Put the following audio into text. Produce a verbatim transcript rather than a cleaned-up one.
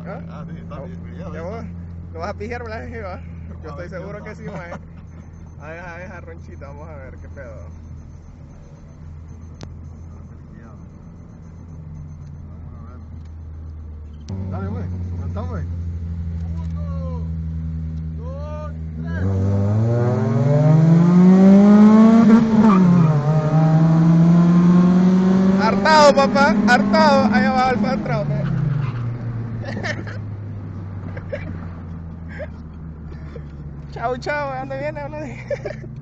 ¿Ah? Ah, sí, está bien. Ya, ¿Ya vos? ¿Lo vas a pijar, verdad, Jehová? Yo A estoy ver, seguro ¿qué que onda? sí, mae. A ver, a ver, a Ronchita, vamos a ver qué pedo. Dale, güey, cantamos, güey. Uno, dos, tres. Hartado, papá, hartado. Ahí abajo el patrón. Chau, chau, ¿de dónde viene?